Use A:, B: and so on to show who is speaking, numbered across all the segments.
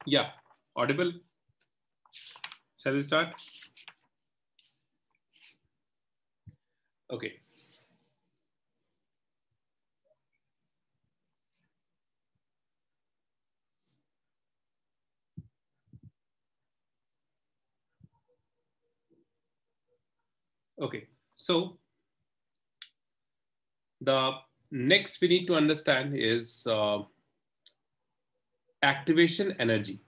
A: Yeah, audible. Shall we start? Okay. Okay, so the next we need to understand is activation energy.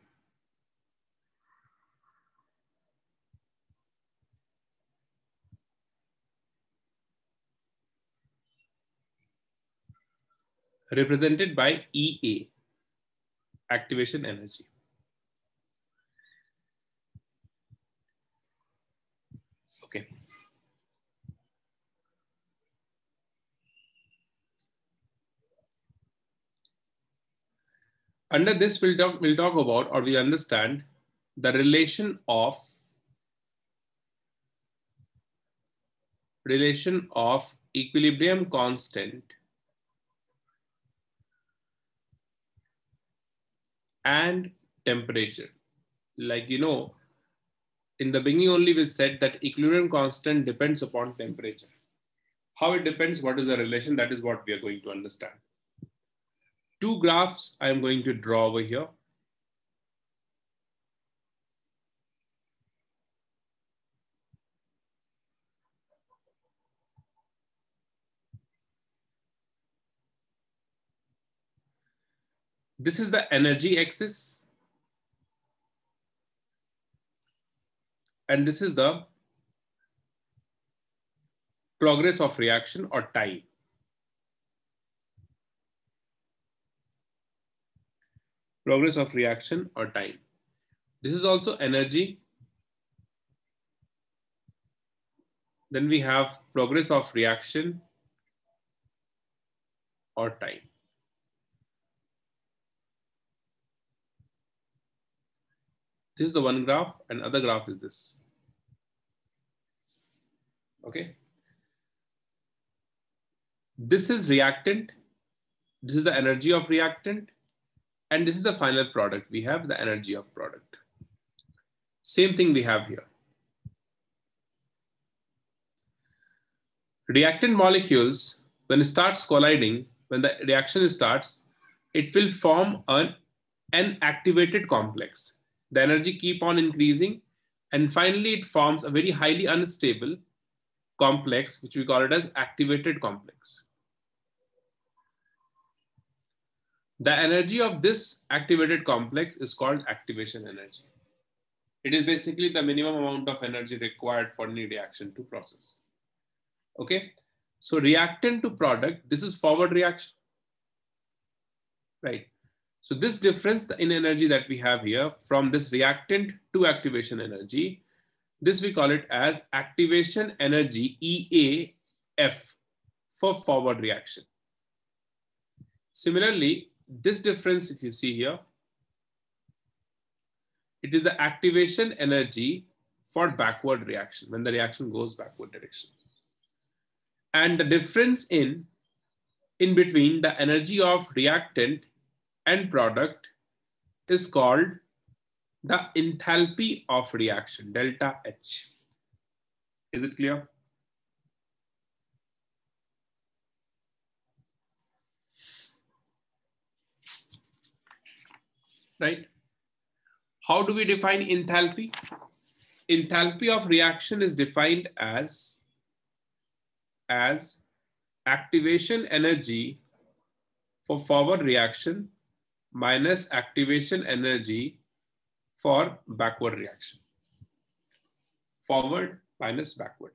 A: Represented by EA, activation energy. Okay. Under this, we'll talk about, or we understand the relation of equilibrium constant and temperature. Like, you know, in the beginning only we said that equilibrium constant depends upon temperature. How it depends, what is the relation, that is what we are going to understand. Two graphs I am going to draw over here. This is the energy axis. And this is the progress of reaction or time. Progress of reaction or time. This is also energy. Then we have progress of reaction or time. This is the one graph, and other graph is this. Okay. This is reactant. This is the energy of reactant. And this is the final product. We have the energy of product. Same thing we have here. Reactant molecules, when it starts colliding, when the reaction starts, it will form an activated complex. The energy keep on increasing, and finally it forms a very highly unstable complex, which we call it as activated complex. The energy of this activated complex is called activation energy. It is basically the minimum amount of energy required for any reaction to process. Okay, so reactant to product, this is forward reaction, right? So this difference in energy that we have here from this reactant to activation energy, this we call it as activation energy, EAF, for forward reaction. Similarly, this difference, if you see here, it is the activation energy for backward reaction, when the reaction goes backward direction. And the difference in between the energy of reactant and product is called the enthalpy of reaction, delta H. Is it clear? Right? How do we define enthalpy? Enthalpy of reaction is defined as activation energy for forward reaction minus activation energy for backward reaction. Forward minus backward.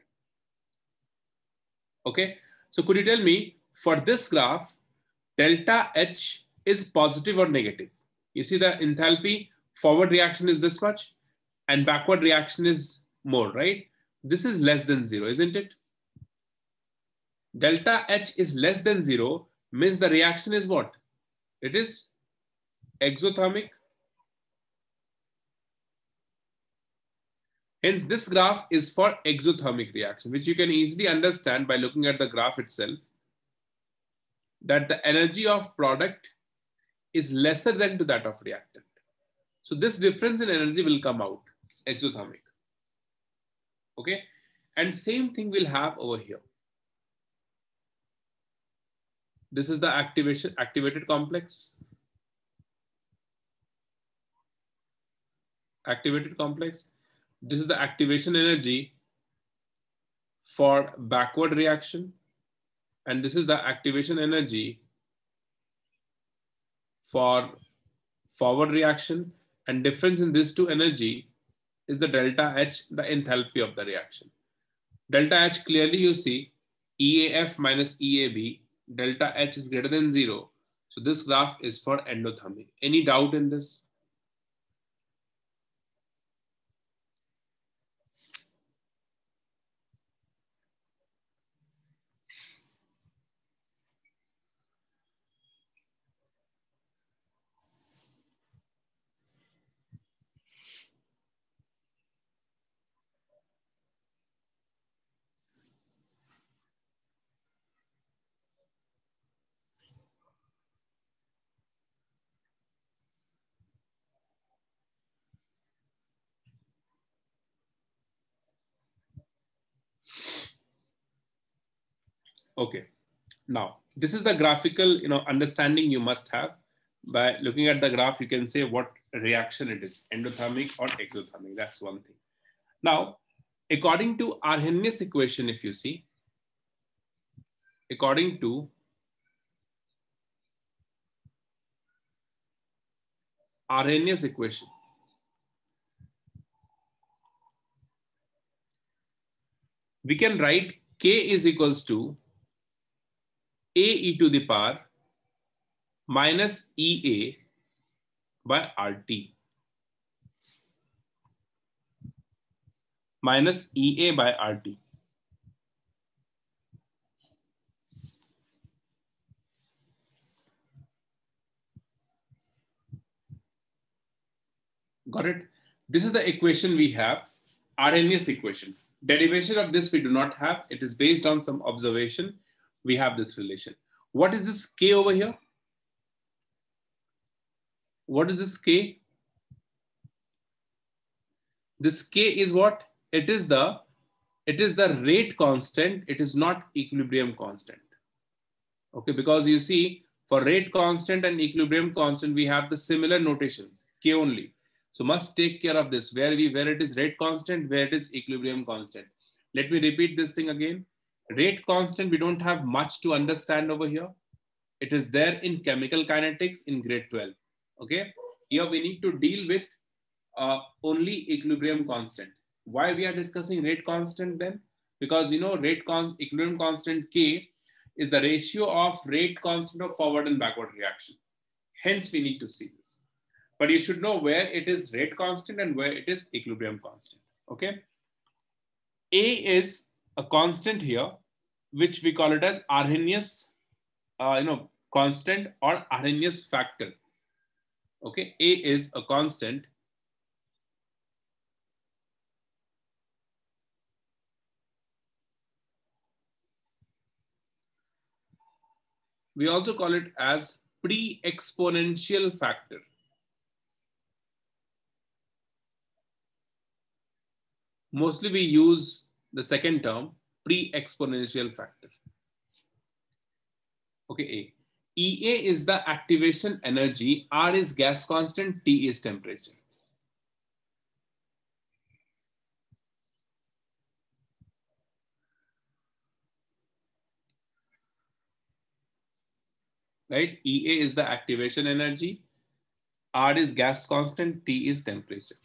A: Okay, so could you tell me, for this graph, delta H is positive or negative? You see the enthalpy, forward reaction is this much and backward reaction is more, right? This is less than 0, isn't it? Delta H is less than 0 means the reaction is what? It is exothermic. Hence, this graph is for exothermic reaction, which you can easily understand by looking at the graph itself, that the energy of product is lesser than to that of reactant. So this difference in energy will come out exothermic. Okay, and same thing we'll have over here. This is the activated complex. Activated complex. This is the activation energy for backward reaction. And this is the activation energy for forward reaction. And difference in these two energy is the delta H, the enthalpy of the reaction. Delta H, clearly you see EAF minus EAB, delta H is greater than 0. So this graph is for endothermic. Any doubt in this? Okay, now this is the graphical understanding you must have. By looking at the graph, you can say what reaction it is, endothermic or exothermic. That's one thing. Now, according to Arrhenius equation, if you see, according to Arrhenius equation, we can write K is equals to A e to the power minus EA by RT minus EA by RT. Got it? This is the equation we have, Arrhenius equation. Derivation of this we do not have. It is based on some observation. We have this relation. What is this K over here? What is this K? This K is what? It is the rate constant. It is not equilibrium constant. Okay, because you see, for rate constant and equilibrium constant, we have the similar notation, K only. So must take care of this, where it is rate constant, where it is equilibrium constant. Let me repeat this thing again. Rate constant, we don't have much to understand over here. It is there in chemical kinetics in grade 12. Okay, here we need to deal with only equilibrium constant. Why we are discussing rate constant then? Because we know equilibrium constant K is the ratio of rate constant of forward and backward reaction. Hence, we need to see this. But you should know where it is rate constant and where it is equilibrium constant. Okay. A is a constant here, which we call it as Arrhenius, constant or Arrhenius factor. Okay. A is a constant. We also call it as pre-exponential factor. Mostly we use the second term, pre-exponential factor. Okay, A. EA is the activation energy, R is gas constant, T is temperature. Right? EA is the activation energy, R is gas constant, T is temperature.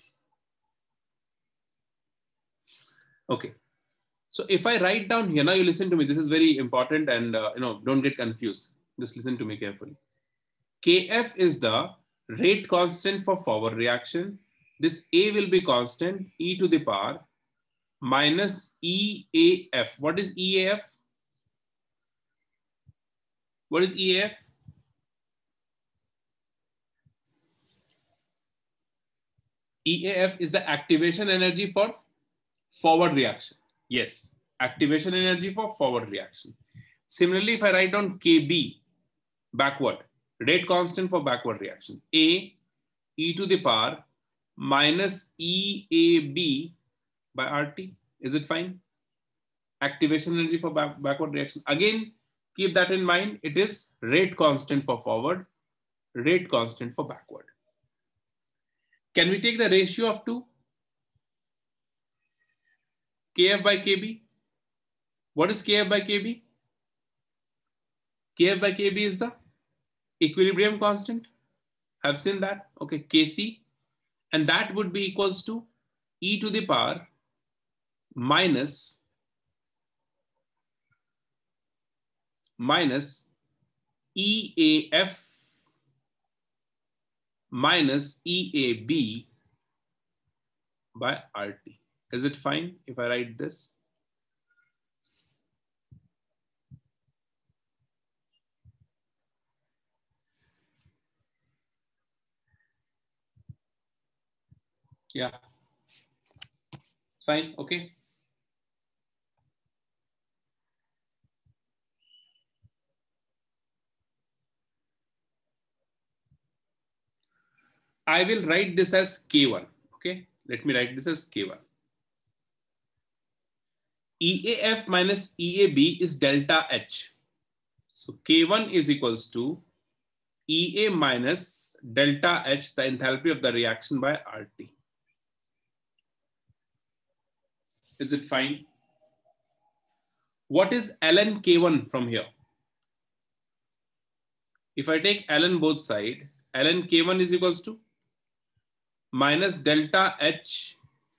A: Okay. So if I write down here, now you listen to me, this is very important and don't get confused. Just listen to me carefully. Kf is the rate constant for forward reaction. This A will be constant, e to the power minus EAF. What is EAF? What is EAF? EAF is the activation energy for forward reaction. Yes, activation energy for forward reaction. Similarly, if I write down KB, backward, rate constant for backward reaction, A e to the power minus EAB by RT. Is it fine? Activation energy for backward reaction. Again, keep that in mind. It is rate constant for forward, rate constant for backward. Can we take the ratio of 2? Kf by Kb. What is Kf by Kb? Kf by Kb is the equilibrium constant. Have seen that? Okay, Kc. And that would be equals to e to the power minus EAF minus EAB by RT. Is it fine if I write this? Yeah. Fine. Okay. I will write this as K1. Okay. Let me write this as K1. EAF minus EAB is delta H. So K1 is equals to EA minus delta H, the enthalpy of the reaction by RT. Is it fine? What is ln K1 from here? If I take ln both sides, ln K1 is equals to minus delta H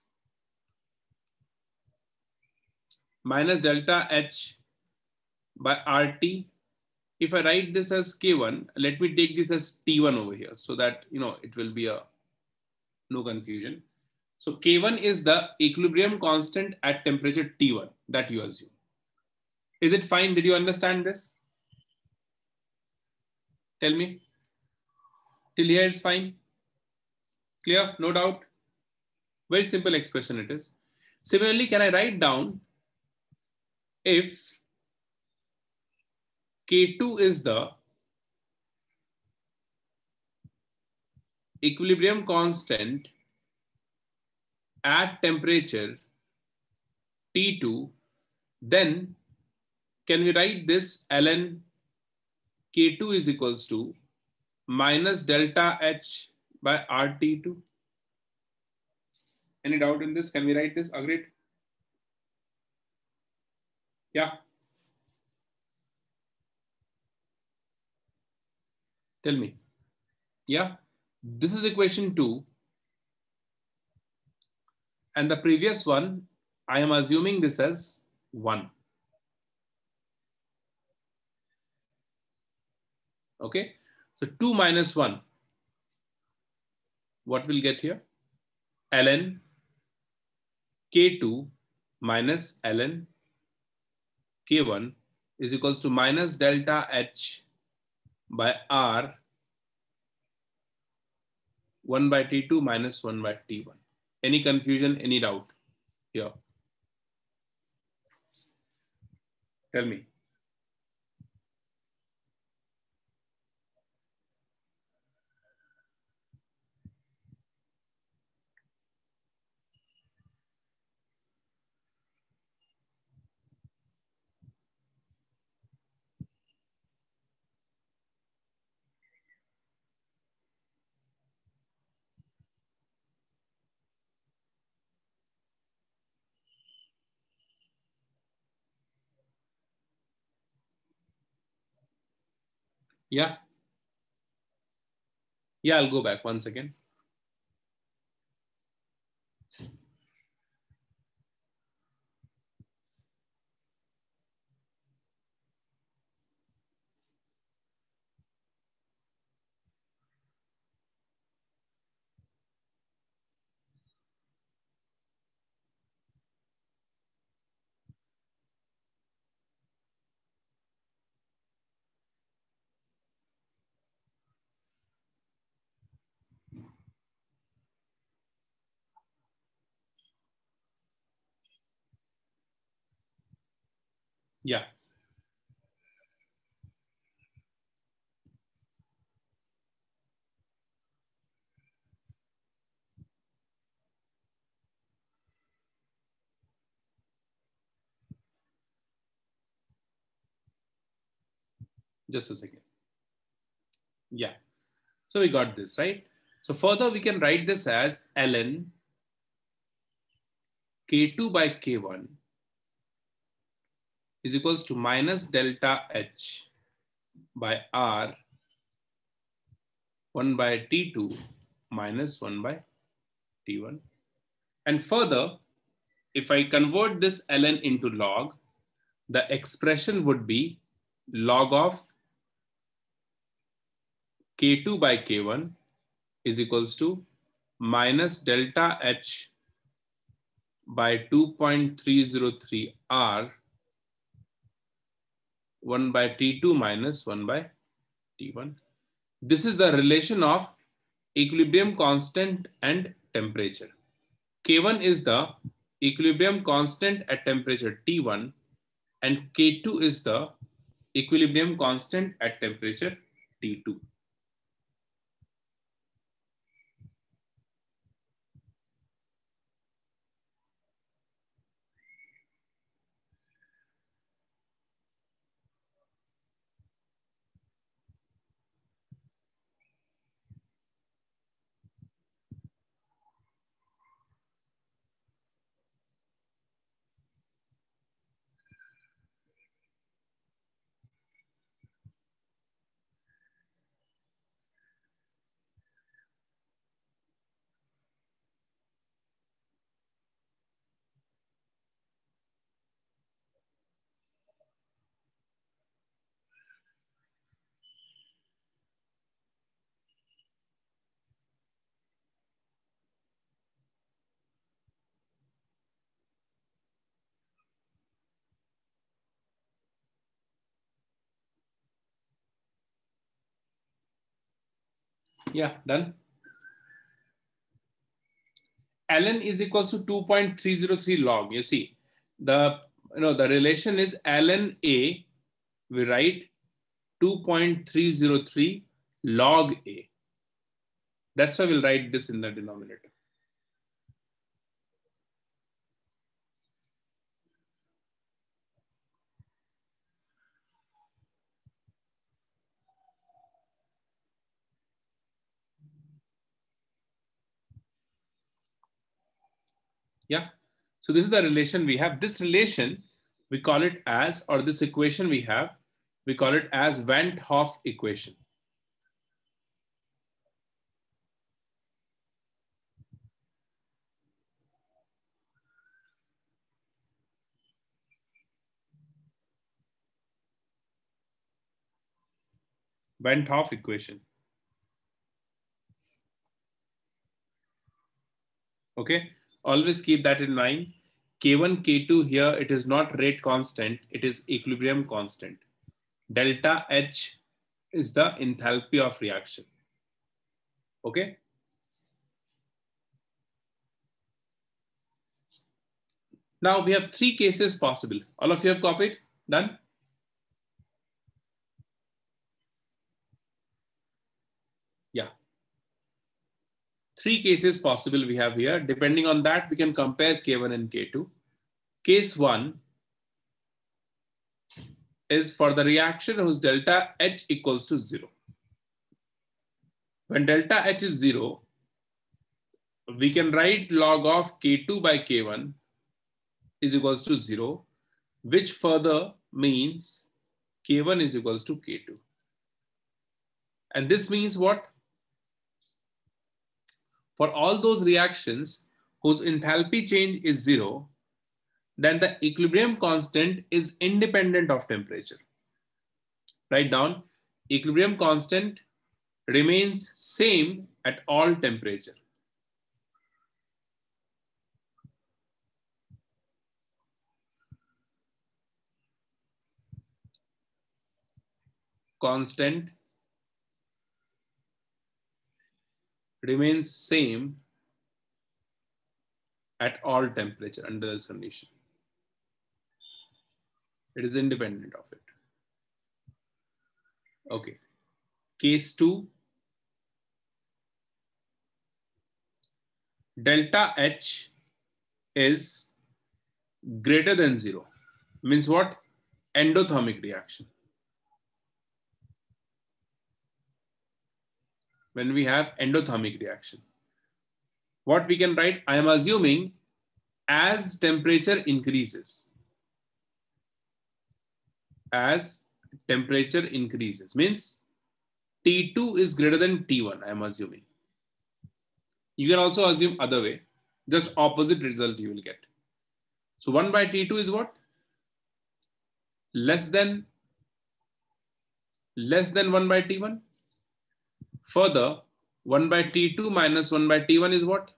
A: by RT. If I write this as K1, let me take this as T1 over here so that, it will be no confusion. So K1 is the equilibrium constant at temperature T1 that you assume. Is it fine? Did you understand this? Tell me. Till here it's fine? Clear? No doubt? Very simple expression it is. Similarly, can I write down if K2 is the equilibrium constant at temperature T2, then can we write this ln K2 is equals to minus delta H by RT2? Any doubt in this? Can we write this? Agreed? Yeah. Tell me. Yeah. This is equation 2. And the previous one, I am assuming this as 1. Okay. So 2 minus 1. What will get here? ln K2 minus ln K1 is equals to minus delta H by R 1 by T2 minus 1 by T1. Any confusion, any doubt here? Tell me. Yeah. Yeah, I'll go back 1 second. Yeah. Just a second. Yeah. So we got this, right? So further we can write this as ln K2 by K1 is equals to minus delta H by R 1 by T2 minus 1 by T1. And further, if I convert this ln into log, the expression would be log of K2 by K1 is equals to minus delta H by 2.303 R 1 by T2 minus 1 by T1. This is the relation of equilibrium constant and temperature. K1 is the equilibrium constant at temperature T1 and K2 is the equilibrium constant at temperature T2. Yeah, done. ln is equals to 2.303 log. You see, the relation is ln A, we write 2.303 log A. That's why we'll write this in the denominator. Yeah. So this is the relation we have. This relation, we call it as, or this equation we have, we call it as Van't Hoff equation. Van't Hoff equation. Okay. Always keep that in mind. K1, K2 here, it is not rate constant, it is equilibrium constant. Delta H is the enthalpy of reaction. Okay. Now we have three cases possible. All of you have copied? Done? Yeah. Three cases possible we have here. Depending on that, we can compare K1 and K2. Case 1 is for the reaction whose delta H equals to 0. When delta H is 0, we can write log of K2 by K1 is equals to 0, which further means K1 is equals to K2. And this means what? For all those reactions whose enthalpy change is 0, then the equilibrium constant is independent of temperature. Write down, equilibrium constant remains same at all temperature. Constant remains same at all temperature under this condition. It is independent of it. Okay. Case 2, delta H is greater than 0. Means what? Endothermic reaction. when we have endothermic reaction. What we can write, I am assuming as temperature increases, as temperature increases means T2 is greater than T1, I am assuming. You can also assume other way, just opposite result you will get. So 1 by T2 is what? Less than 1 by T1. Further, 1 by T2 minus 1 by T1 is what?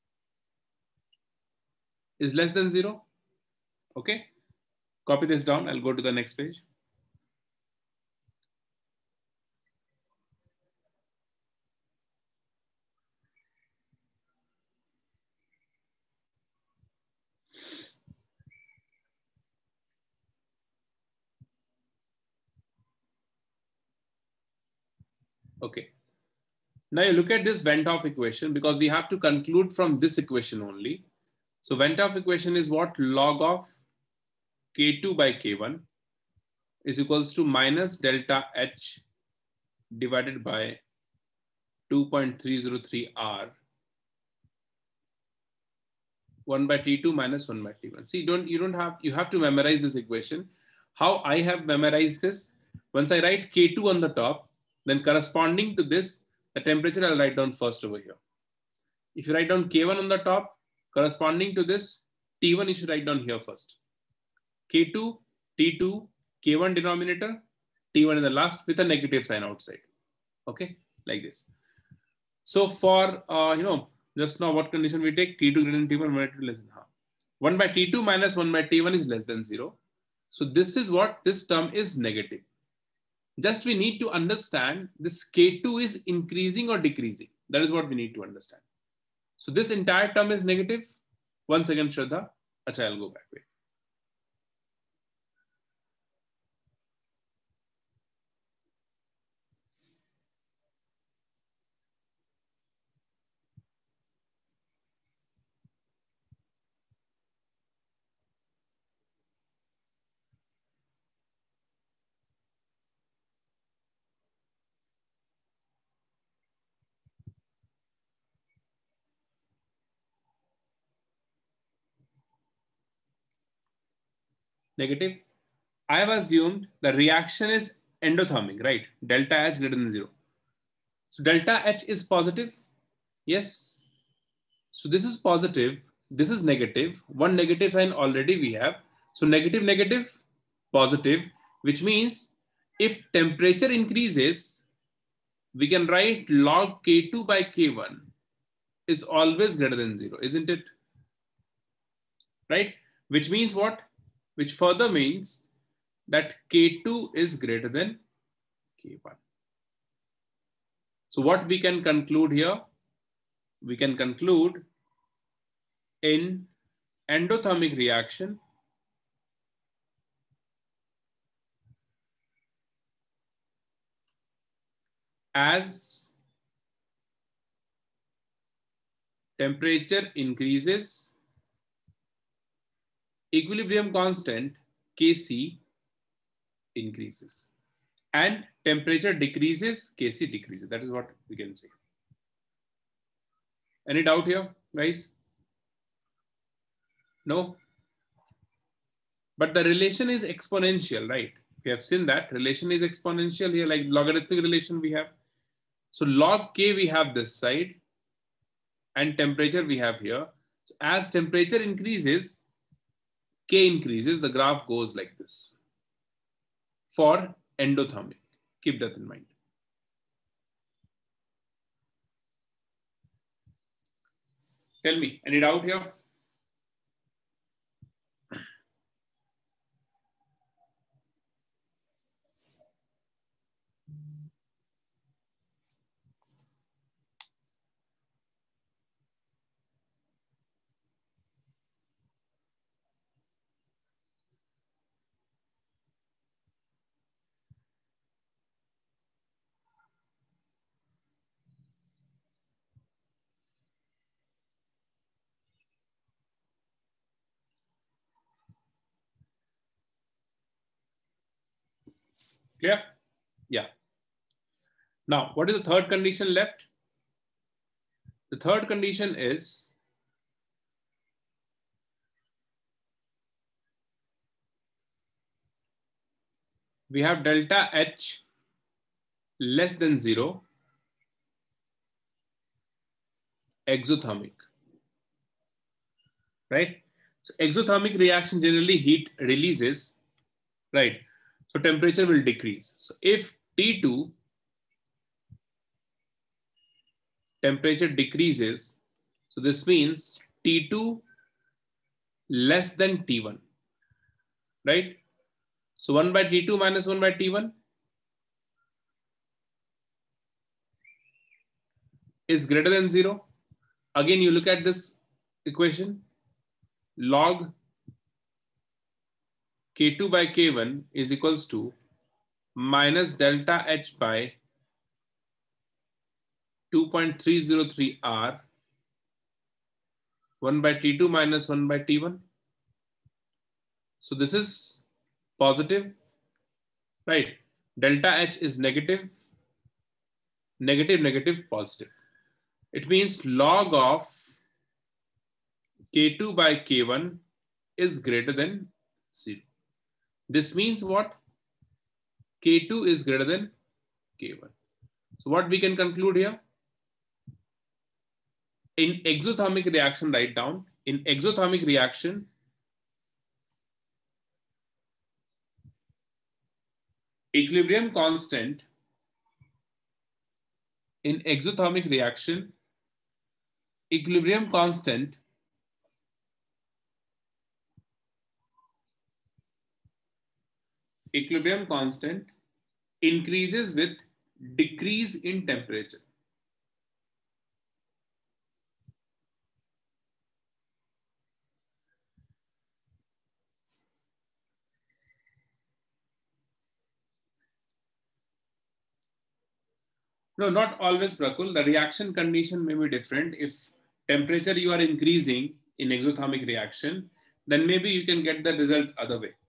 A: Is less than 0. Okay. Copy this down. I'll go to the next page. Okay. Now you look at this Vent-Hoff equation because we have to conclude from this equation only. So Vent-Hoff equation is what? Log of K2 by K1 is equals to minus delta H divided by 2.303 R 1 by T2 minus 1 by T1. See, you have to memorize this equation. How I have memorized this, once I write K2 on the top, then corresponding to this, the temperature I'll write down first over here. If you write down K1 on the top, corresponding to this, T1 you should write down here first. K2, T2, K1 denominator, T1 in the last with a negative sign outside. Okay, like this. So for, just now what condition we take? T2 greater than T1, 1 by T2 less than half. 1 by T2 minus 1 by T1 is less than 0. So this is what this term is negative. Just we need to understand this K2 is increasing or decreasing. That is what we need to understand. So this entire term is negative. Once again, Shraddha. Acha, I'll go back. Wait. Negative. I have assumed the reaction is endothermic, right? Delta H greater than 0. So delta H is positive. Yes. So this is positive. This is negative. One negative sign already we have. So negative, negative, positive, which means if temperature increases, we can write log K2 by K1 is always greater than 0, isn't it? Right? Which means what? Which further means that K2 is greater than K1. So what we can conclude here? We can conclude in endothermic reaction, as temperature increases, equilibrium constant Kc increases, and temperature decreases, Kc decreases. That is what we can say. Any doubt here, guys? No? But the relation is exponential, right? We have seen that relation is exponential here, like logarithmic relation we have. So log K we have this side, and temperature we have here. So as temperature increases, K increases, the graph goes like this. For endothermic, keep that in mind. Tell me, any doubt here? Clear? Yeah. Now, what is the third condition left? The third condition is we have delta H less than 0, exothermic, right? So exothermic reaction generally heat releases, right? So temperature will decrease. So if T2 temperature decreases, so this means T2 less than T1, right? So 1 by T2 minus 1 by T1 is greater than 0. Again, you look at this equation, log K2 by K1 is equals to minus delta H by 2.303 R 1 by T2 minus 1 by T1. So this is positive, right? Delta H is negative, negative, negative, positive. It means log of K2 by K1 is greater than 0. This means what? K2 is greater than K1. So what we can conclude here? In exothermic reaction, write down, in exothermic reaction, equilibrium constant in exothermic reaction, equilibrium constant increases with decrease in temperature. No, not always, Prakul. The reaction condition may be different. If temperature you are increasing in exothermic reaction, then maybe you can get the result other way.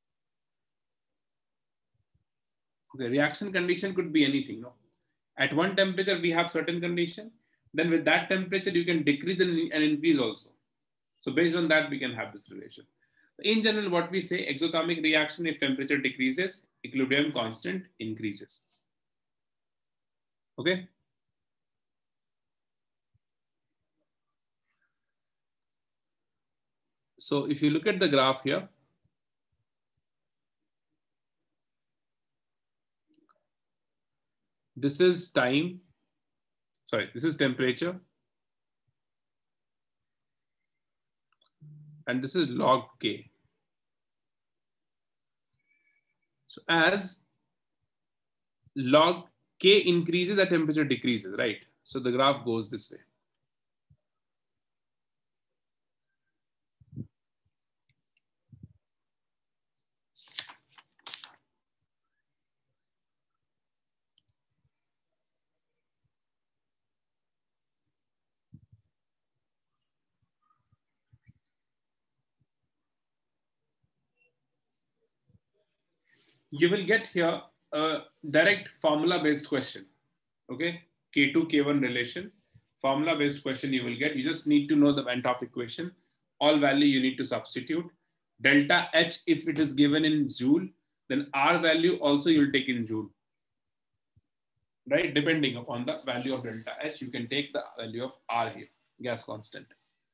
A: Okay, reaction condition could be anything. No? At one temperature, we have certain condition. Then with that temperature, you can decrease and increase also. So based on that, we can have this relation. In general, what we say, exothermic reaction, if temperature decreases, equilibrium constant increases. Okay. So if you look at the graph here, this is time, sorry, this is temperature. And this is log K. So as log K increases, the temperature decreases, right? So the graph goes this way. You will get here a direct formula based question. Okay, K2, K1 relation, formula based question you will get. You just need to know the Van 't Hoff equation. All value you need to substitute. Delta H, if it is given in Joule, then R value also you'll take in Joule. Right, depending upon the value of delta H, you can take the value of R here, gas constant.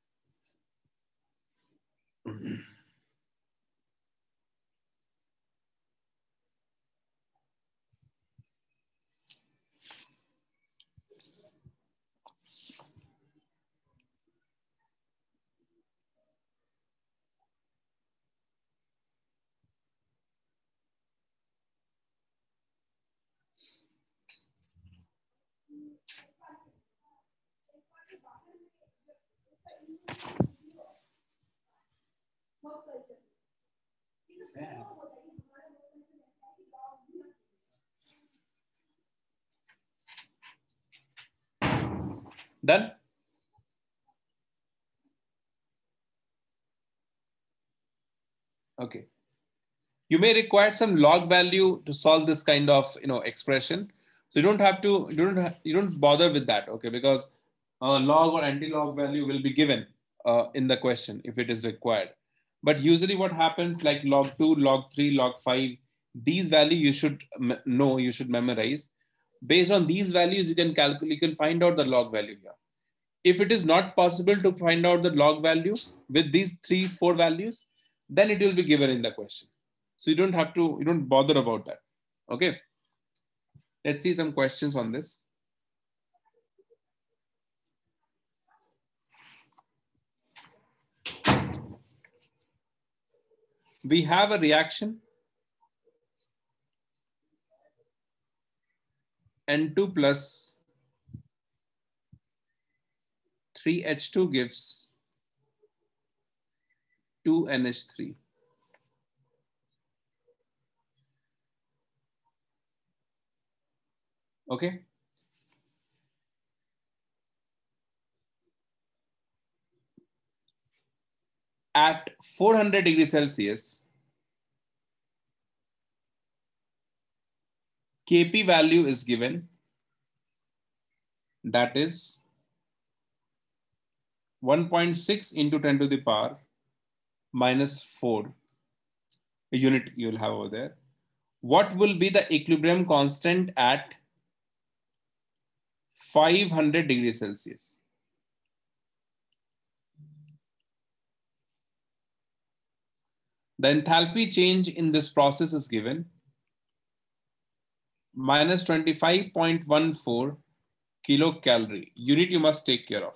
A: Done? Okay. You may require some log value to solve this kind of expression, So you don't have to, you don't bother with that, okay? Because log or anti-log value will be given in the question if it is required. But usually what happens, like log 2, log 3, log 5, these values you should know, you should memorize. Based on these values, you can calculate, you can find out the log value here. If it is not possible to find out the log value with these 3, 4 values, then it will be given in the question. So you don't have to, you don't bother about that. Okay. Let's see some questions on this. We have a reaction N2 plus 3H2 gives 2NH3. Okay. At 400 degrees Celsius, Kp value is given, that is 1.6 into 10 to the power minus 4 unit you will have over there. What will be the equilibrium constant at 500 degrees Celsius? The enthalpy change in this process is given, minus 25.14 kilocalorie. Unit you must take care of.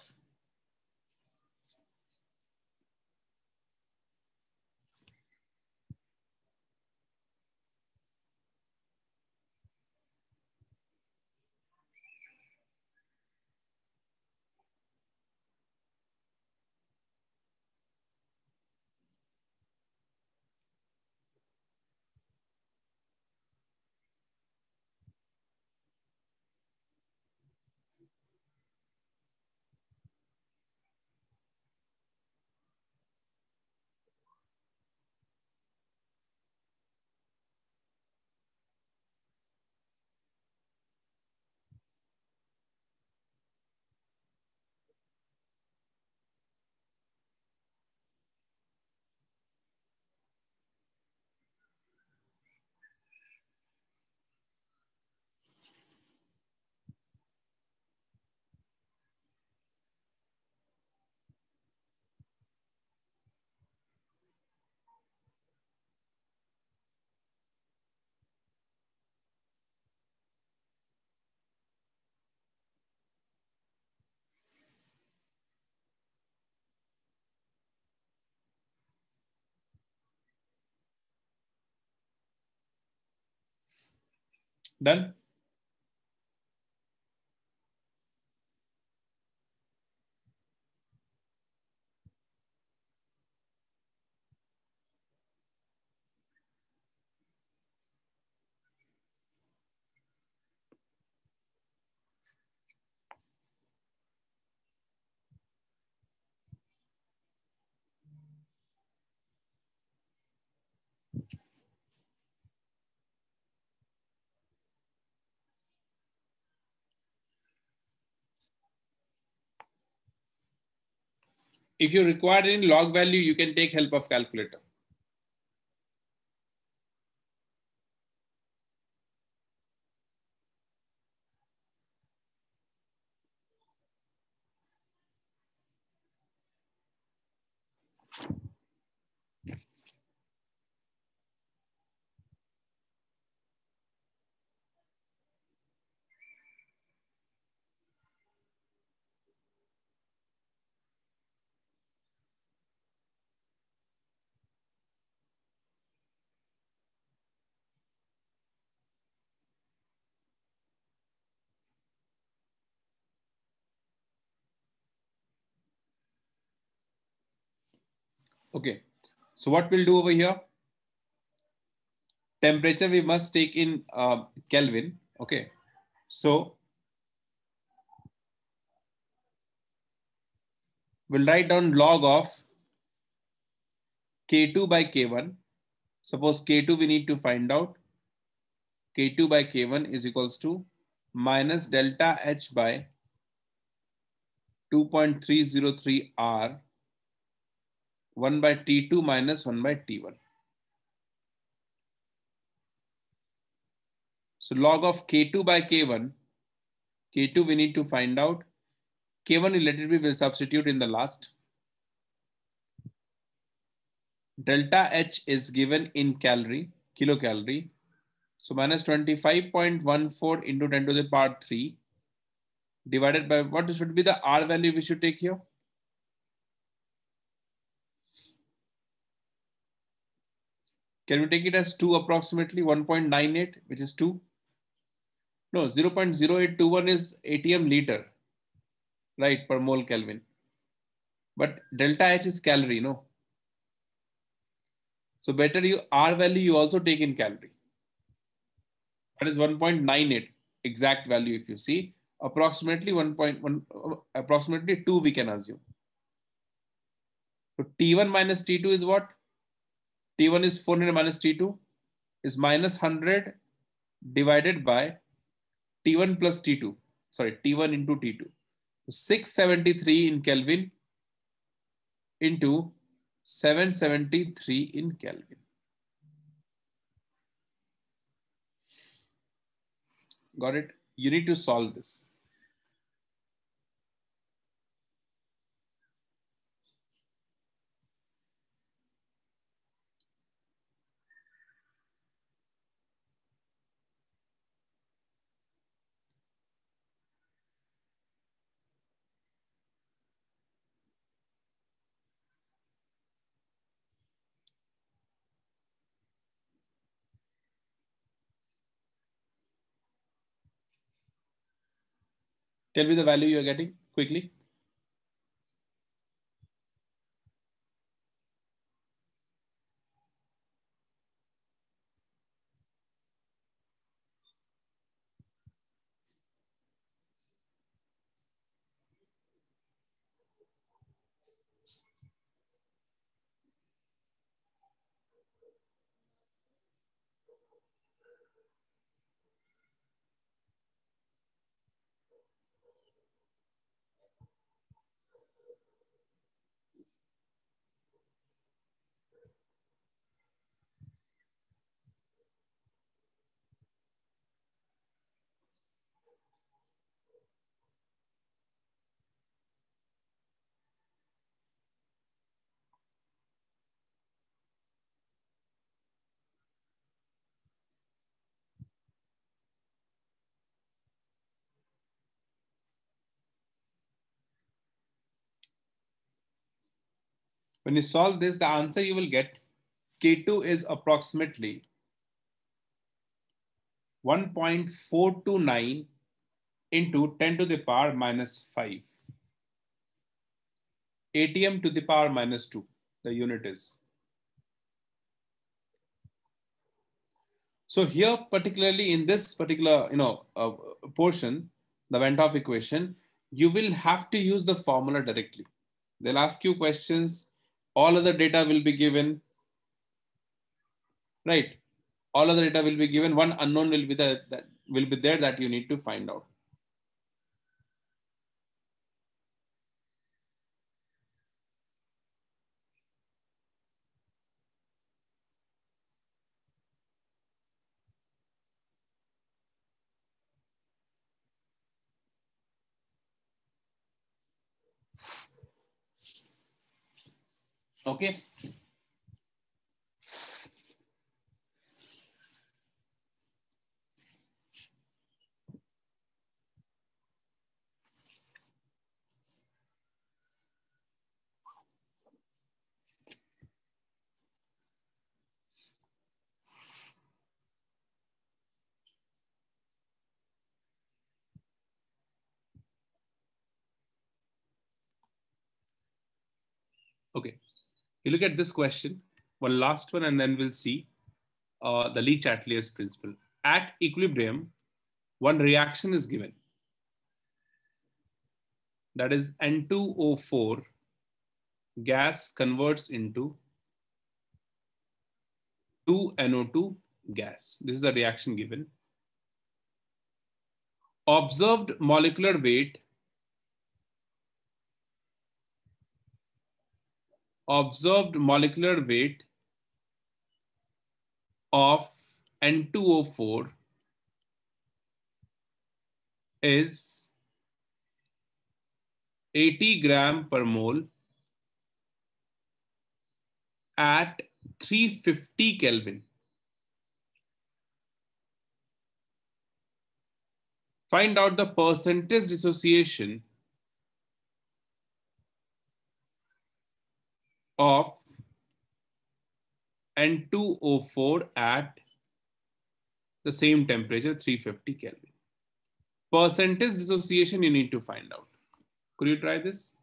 A: Done? If you require any log value, you can take help of calculator. Okay, so what we'll do over here, temperature we must take in Kelvin. Okay, so we'll write down log of K2 by K1. Suppose K2 we need to find out. K2 by K1 is equals to minus delta H by 2.303 R 1 by T2 minus 1 by T1. So log of K2 by K1, K2 we need to find out. K1 let it be, will substitute in the last. Delta H is given in kilocalorie. So minus 25.14 into 10 to the power 3 divided by what should be the R value we should take here? Can we take it as 2 approximately, 1.98, which is 2? No, 0.0821 is ATM liter, right, per mole Kelvin. But delta H is calorie, no? So better you R value you also take in calorie. That is 1.98 exact value if you see. Approximately 1.1, approximately 2 we can assume. So T1 minus T2 is what? T1 is 400 minus T2 is minus 100 divided by T1 plus T2. Sorry, T1 into T2. 673 in Kelvin into 773 in Kelvin. Got it? You need to solve this. Tell me the value you're getting quickly. When you solve this, the answer you will get K2 is approximately 1.429 into 10 to the power minus 5. ATM to the power minus 2, the unit is. So here, particularly in this particular portion, the Van 't Hoff equation, you will have to use the formula directly. They'll ask you questions. All other data will be given, right? All other data will be given. One unknown will be there that you need to find out. Okay. Okay. You look at this question, one last one, and then we'll see the Le-Chatelier's principle. At equilibrium, one reaction is given. That is N2O4 gas converts into 2NO2 gas. This is the reaction given. observed molecular weight of N2O4 is 80 gram per mole at 350 Kelvin. Find out the percentage dissociation of N2O4 at the same temperature, 350 Kelvin. Percentage dissociation you need to find out. Could you try this?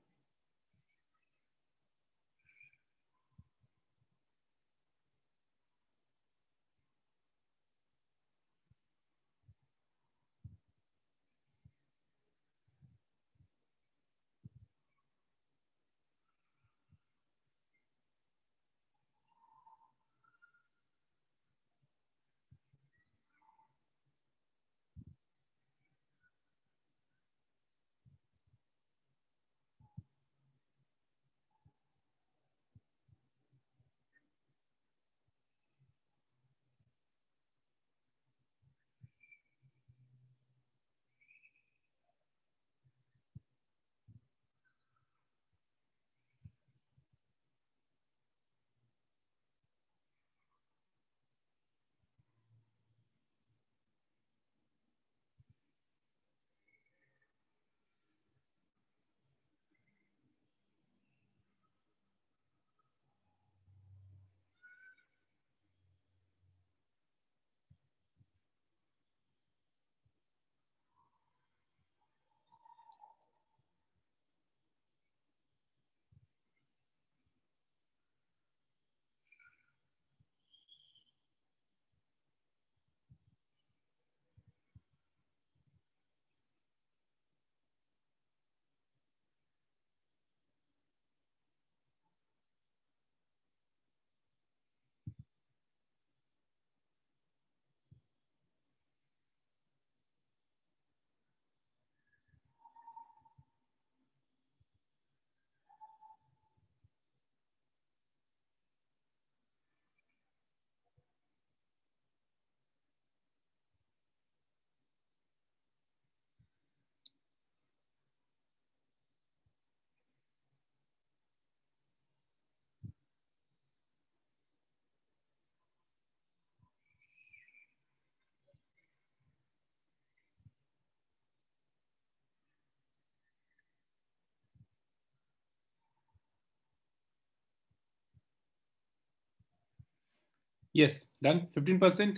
A: Yes, done. 15%.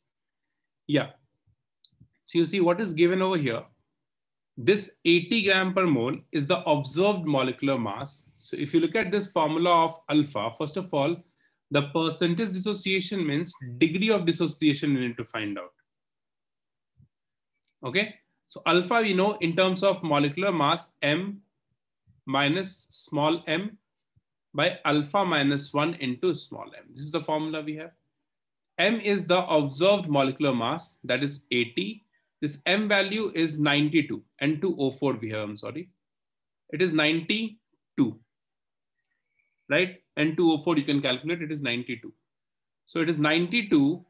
A: Yeah. So you see what is given over here. This 80 gram per mole is the observed molecular mass. So if you look at this formula of alpha, first of all, the percentage dissociation means degree of dissociation we need to find out. Okay. So alpha we know in terms of molecular mass, m minus small m by alpha minus 1 into small m. This is the formula we have. M is the observed molecular mass, that is 80. This M value is 92, N2O4 we have, I'm sorry. It is 92, right? N2O4 you can calculate, it is 92. So it is 92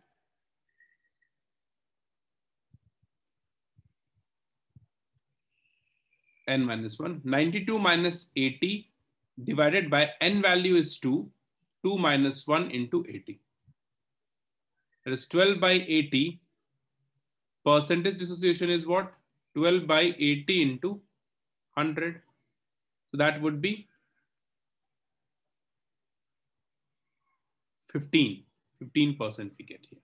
A: N minus 1. 92 minus 80 divided by N value is 2. 2 minus 1 into 80. That is 12 by 80. Percentage dissociation is what? 12 by 80 into 100. So that would be 15% we get here.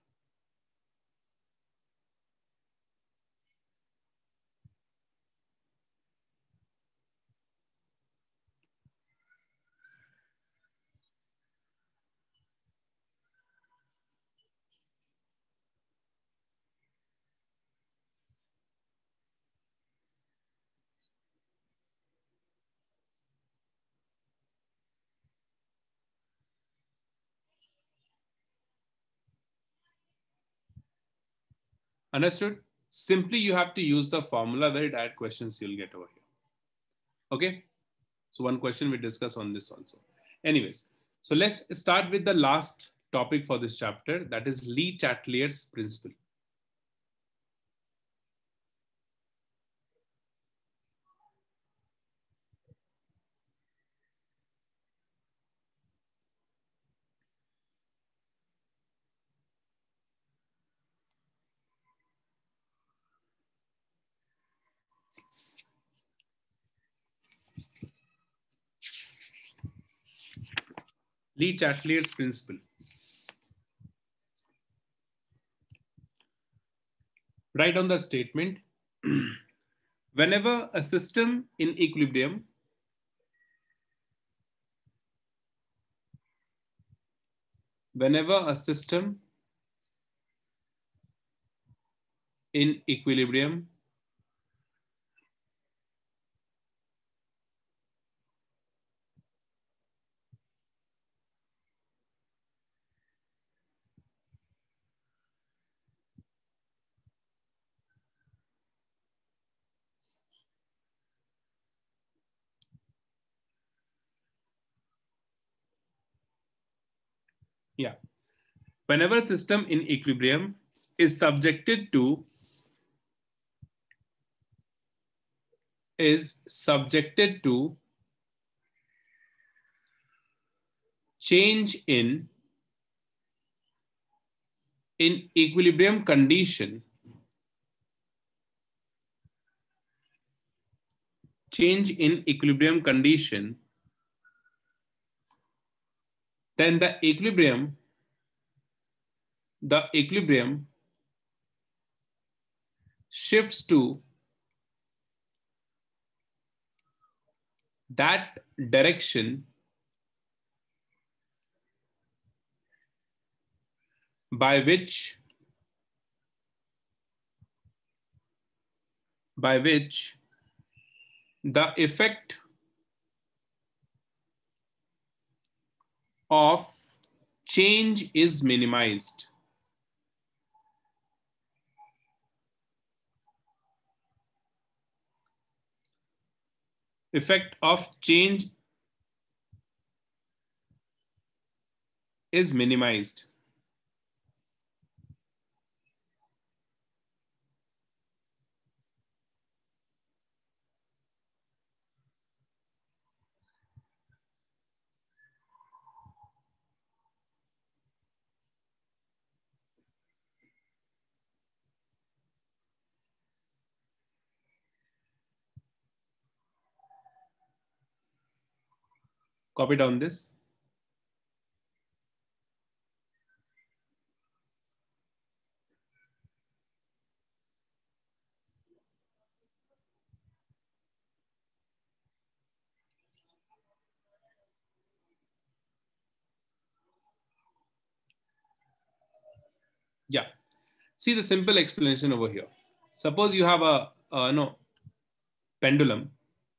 A: Understood? Simply you have to use the formula, very direct questions you'll get over here. Okay, so one question we discuss on this also. Anyways, so let's start with the last topic for this chapter, that is Le Chatelier's principle. Le Chatelier's principle. Write on the statement. Whenever a system in equilibrium in equilibrium whenever a system in equilibrium is subjected to change in equilibrium condition, then the equilibrium shifts to that direction by which the effect of change is minimized. Effect of change is minimized. Copy down this. Yeah. See the simple explanation over here. Suppose you have a pendulum,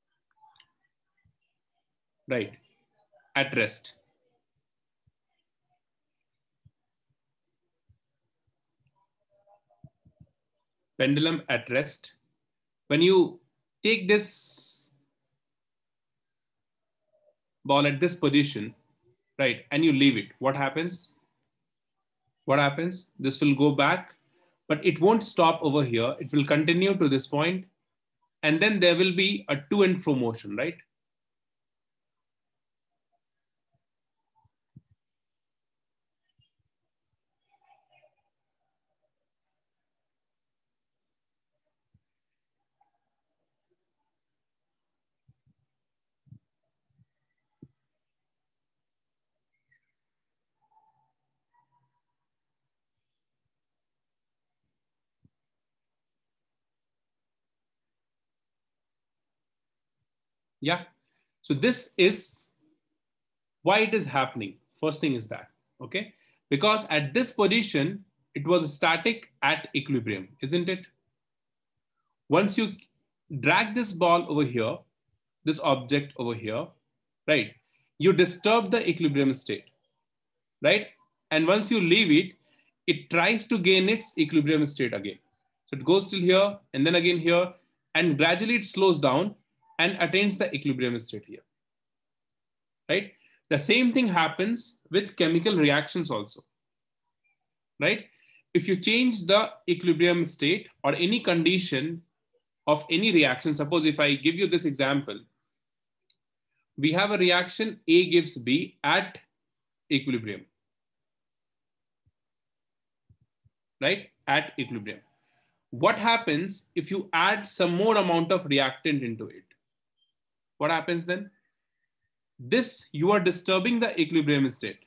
A: right, at rest. Pendulum at rest. When you take this ball at this position, right, and you leave it, what happens? This will go back, but it won't stop over here. It will continue to this point, and then there will be a to and fro motion, right? Yeah. So this is why it is happening. First thing is that, okay? Because at this position, it was static at equilibrium, isn't it? Once you drag this ball over here, this object over here, right? You disturb the equilibrium state, right? And once you leave it, it tries to gain its equilibrium state again. So it goes till here and then again here, and gradually it slows down and attains the equilibrium state here, right? The same thing happens with chemical reactions also, right? If you change the equilibrium state or any condition of any reaction, suppose if I give you this example, we have a reaction A gives B at equilibrium, right? At equilibrium. What happens if you add some more amount of reactant into it? What happens then? This, you are disturbing the equilibrium state,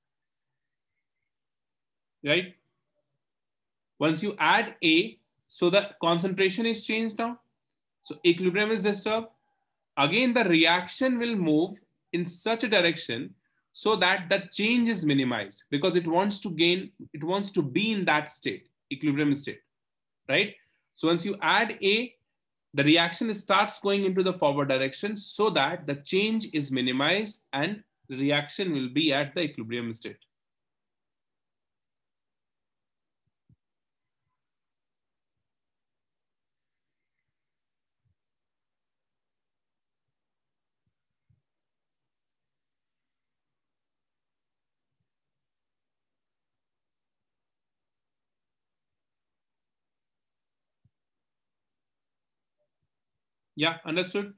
A: right? Once you add A, so the concentration is changed now. So equilibrium is disturbed. Again, the reaction will move in such a direction so that the change is minimized, because it wants to gain, it wants to be in that state, equilibrium state, right? So once you add A, the reaction starts going into the forward direction so that the change is minimized and the reaction will be at the equilibrium state. Yeah, understood?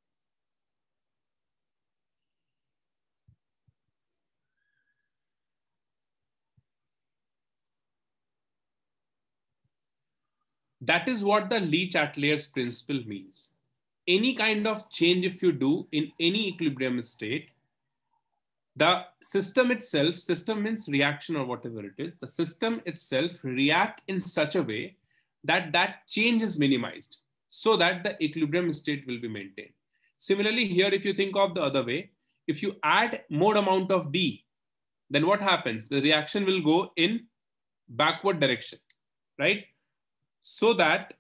A: That is what the Le-Chatelier's principle means. Any kind of change if you do in any equilibrium state, the system itself, system means reaction or whatever it is, the system itself react in such a way that that change is minimized so that the equilibrium state will be maintained. Similarly, here, if you think of the other way, if you add more amount of B, then what happens? The reaction will go in backward direction, right? So that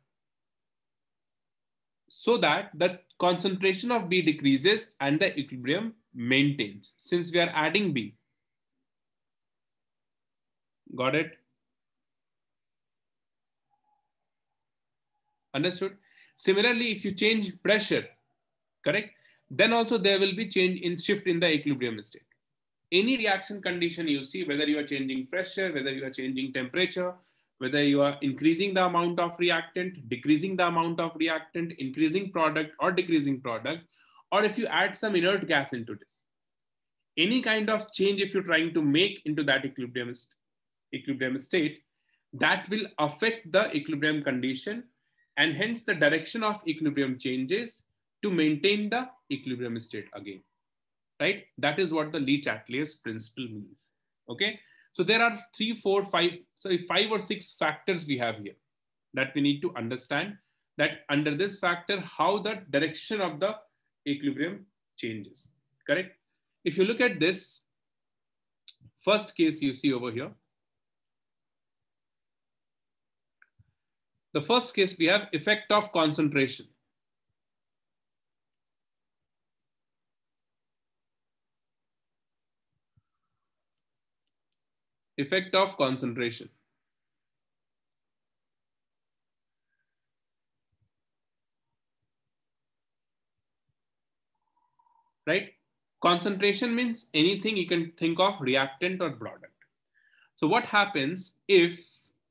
A: the concentration of B decreases and the equilibrium maintains, since we are adding B. Got it? Understood? Similarly, if you change pressure, correct, then also there will be change in shift in the equilibrium state. Any reaction condition you see, whether you are changing pressure, whether you are changing temperature, whether you are increasing the amount of reactant, decreasing the amount of reactant, increasing product or decreasing product, or if you add some inert gas into this, any kind of change if you're trying to make into that equilibrium state, that will affect the equilibrium condition, and hence the direction of equilibrium changes to maintain the equilibrium state again, right? That is what the Le-Chatelier's principle means, okay? So there are 5 or 6 factors we have here that we need to understand, that under this factor, how the direction of the equilibrium changes, correct? If you look at this first case you see over here, the first case we have effect of concentration. Effect of concentration. Right? Concentration means anything you can think of, reactant or product. So what happens if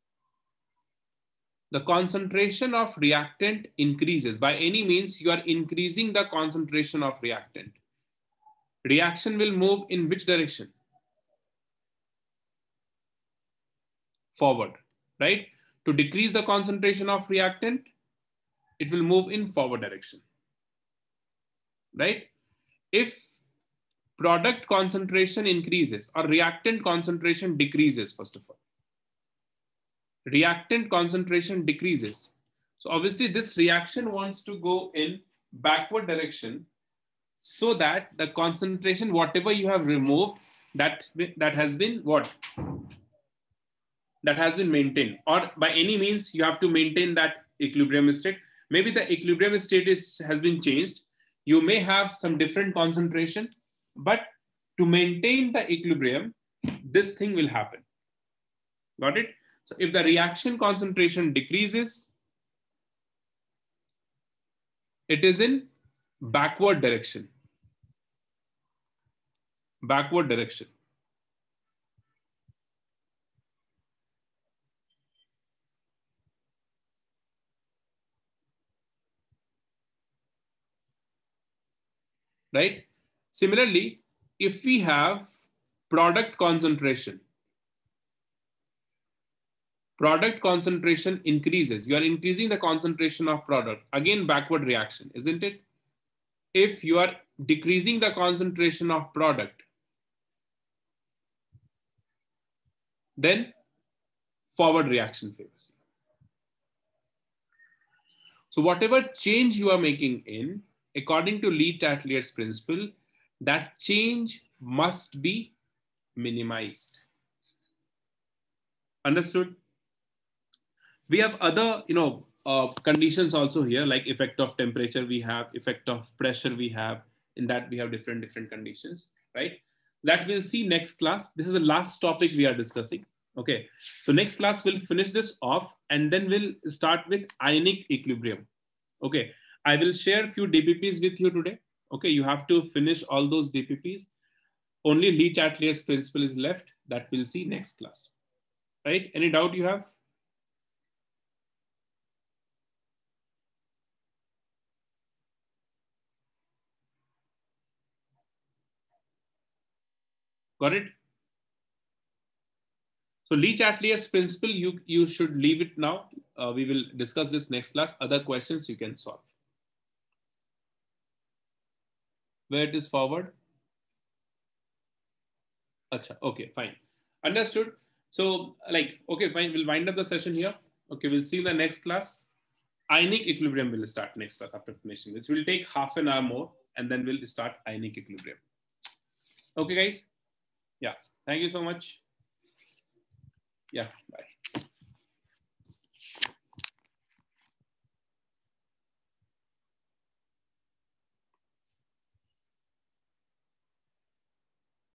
A: the concentration of reactant increases? By any means, you are increasing the concentration of reactant. Reaction will move in which direction? Forward, right? To decrease the concentration of reactant, it will move in forward direction, right? If product concentration increases or reactant concentration decreases, first of all, reactant concentration decreases. So obviously this reaction wants to go in backward direction so that the concentration, whatever you have removed, that has been what? That has been maintained, or by any means you have to maintain that equilibrium state. Maybe the equilibrium state has been changed. You may have some different concentration, but to maintain the equilibrium, this thing will happen. Got it? So if the reaction concentration decreases, it is in backward direction. Backward direction. Right? Similarly, if we have product concentration increases, you are increasing the concentration of product, again backward reaction, isn't it? If you are decreasing the concentration of product, then forward reaction favors. So whatever change you are making in, according to Le-Chatelier's principle, that change must be minimized. Understood? We have other, conditions also here, like effect of temperature we have, effect of pressure we have. In that we have different conditions, right? That we'll see next class. This is the last topic we are discussing. Okay, so next class we'll finish this off and then we'll start with ionic equilibrium. Okay, I will share a few DPPs with you today. Okay, you have to finish all those DPPs. Only Le-Chatelier's principle is left. That we'll see next class. Right? Any doubt you have? Got it? So Le-Chatelier's principle, you should leave it now. We will discuss this next class. Other questions you can solve. Where it is forward? Achha, okay, fine. Understood. So okay, fine. We'll wind up the session here. Okay, we'll see you in the next class. Ionic equilibrium will start next class after finishing this. Will take half an hour more and then we'll start ionic equilibrium. Okay, guys. Yeah. Thank you so much. Yeah. Bye.